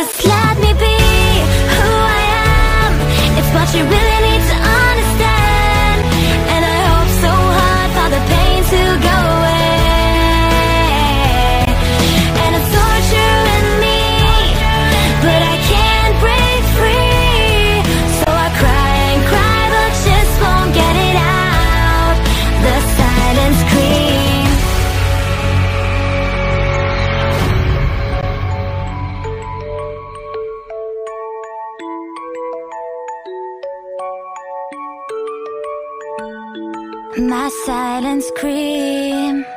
Just let me be who I am. It's what you really need to understand. And I hope so hard for the pain to go away. And it's torturing me, but I can't break free. So I cry and cry, but just won't get it out. The silent scream. My silent scream.